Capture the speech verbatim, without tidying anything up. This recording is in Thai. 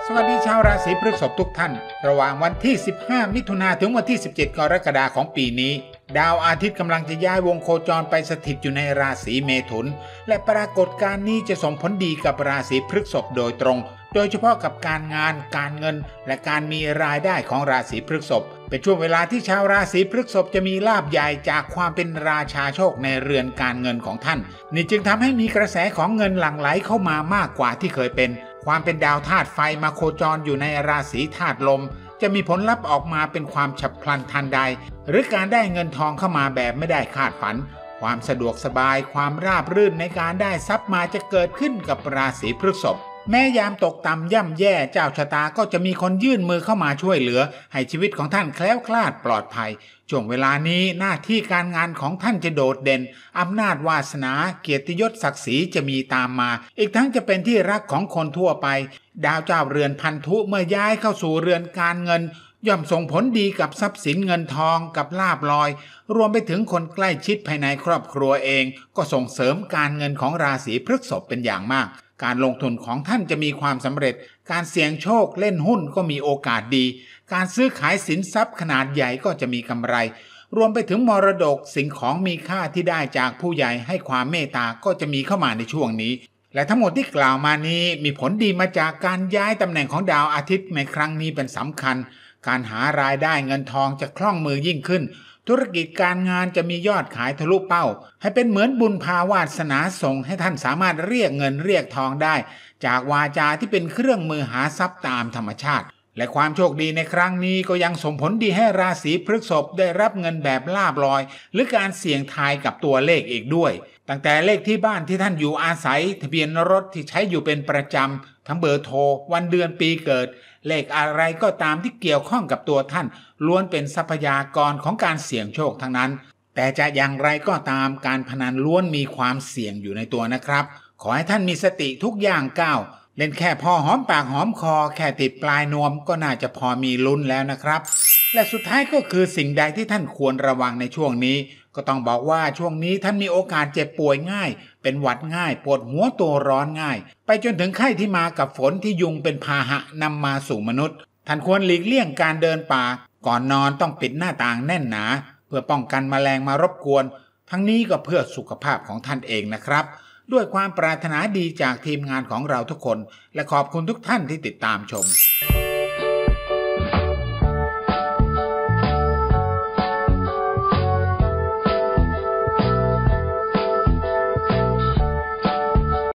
สวัสดีชาวราศีพฤษภทุกท่านระหว่างวันที่สิบห้ามิถุนายนถึงวันที่สิบเจ็ดกรกฎาคมของปีนี้ดาวอาทิตย์กำลังจะย้ายวงโคจรไปสถิตอยู่ในราศีเมถุนและปรากฏการณ์นี้จะส่งผลดีกับราศีพฤษภโดยตรงโดยเฉพาะกับการงานการเงินและการมีรายได้ของราศีพฤษภเป็นช่วงเวลาที่ชาวราศีพฤษภจะมีลาภใหญ่จากความเป็นราชาโชคในเรือนการเงินของท่านนี่จึงทำให้มีกระแสของเงินหลั่งไหลเข้ามามากกว่าที่เคยเป็นความเป็นดาวธาตุไฟมาโคจรอยู่ในราศีธาตุลมจะมีผลลัพธ์ออกมาเป็นความฉับพลันทันใดหรือการได้เงินทองเข้ามาแบบไม่ได้คาดฝันความสะดวกสบายความราบรื่นในการได้ทรัพย์มาจะเกิดขึ้นกับราศีพฤษภแม้ยามตกต่ำย่ำแย่เจ้าชะตาก็จะมีคนยื่นมือเข้ามาช่วยเหลือให้ชีวิตของท่านแคล้วคลาดปลอดภัยช่วงเวลานี้หน้าที่การงานของท่านจะโดดเด่นอำนาจวาสนาเกียรติยศศักดิ์ศรีจะมีตามมาอีกทั้งจะเป็นที่รักของคนทั่วไปดาวเจ้าเรือนพันธุเมื่อย้ายเข้าสู่เรือนการเงินย่อมส่งผลดีกับทรัพย์สินเงินทองกับลาภลอยรวมไปถึงคนใกล้ชิดภายในครอบครัวเองก็ส่งเสริมการเงินของราศีพฤษภเป็นอย่างมากการลงทุนของท่านจะมีความสำเร็จการเสี่ยงโชคเล่นหุ้นก็มีโอกาสดีการซื้อขายสินทรัพย์ขนาดใหญ่ก็จะมีกำไรรวมไปถึงมรดกสิ่งของมีค่าที่ได้จากผู้ใหญ่ให้ความเมตตาก็จะมีเข้ามาในช่วงนี้และทั้งหมดที่กล่าวมานี้มีผลดีมาจากการย้ายตำแหน่งของดาวอาทิตย์ในครั้งนี้เป็นสำคัญการหารายได้เงินทองจะคล่องมือยิ่งขึ้นธุรกิจการงานจะมียอดขายทะลุเป้าให้เป็นเหมือนบุญพาวาสนาส่งให้ท่านสามารถเรียกเงินเรียกทองได้จากวาจาที่เป็นเครื่องมือหาทรัพย์ตามธรรมชาติและความโชคดีในครั้งนี้ก็ยังส่งผลดีให้ราศีพฤษภได้รับเงินแบบลาภลอยหรือการเสี่ยงทายกับตัวเลขอีกด้วยตั้งแต่เลขที่บ้านที่ท่านอยู่อาศัยทะเบียนรถที่ใช้อยู่เป็นประจำทั้งเบอร์โทรวันเดือนปีเกิดเลขอะไรก็ตามที่เกี่ยวข้องกับตัวท่านล้วนเป็นทรัพยากรของการเสี่ยงโชคทั้งนั้นแต่จะอย่างไรก็ตามการพนันล้วนมีความเสี่ยงอยู่ในตัวนะครับขอให้ท่านมีสติทุกอย่างก้าวเล่นแค่พอหอมปากหอมคอแค่ติดปลายนวมก็น่าจะพอมีลุ้นแล้วนะครับและสุดท้ายก็คือสิ่งใดที่ท่านควรระวังในช่วงนี้ก็ต้องบอกว่าช่วงนี้ท่านมีโอกาสเจ็บป่วยง่ายเป็นหวัดง่ายปวดหัวตัวร้อนง่ายไปจนถึงไข้ที่มากับฝนที่ยุงเป็นพาหะนำมาสู่มนุษย์ท่านควรหลีกเลี่ยงการเดินป่าก่อนนอนต้องปิดหน้าต่างแน่นหนาเพื่อป้องกันแมลงมารบกวนทั้งนี้ก็เพื่อสุขภาพของท่านเองนะครับด้วยความปรารถนาดีจากทีมงานของเราทุกคนและขอบคุณทุกท่านที่ติดตามชม